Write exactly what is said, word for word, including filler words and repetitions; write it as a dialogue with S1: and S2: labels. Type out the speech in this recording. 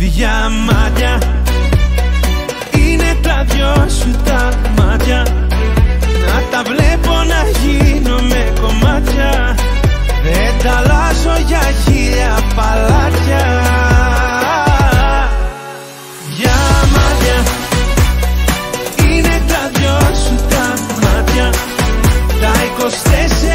S1: διαμάτια. Είναι τα δυο σου τα μάτια, να τα βλέπω να γίνομαι κομμάτια. Δεν τα αλλάζω για χίλια παλάτια. Διαμάτια, είναι τα δυο σου τα μάτια, τα είκοσι τέσσερα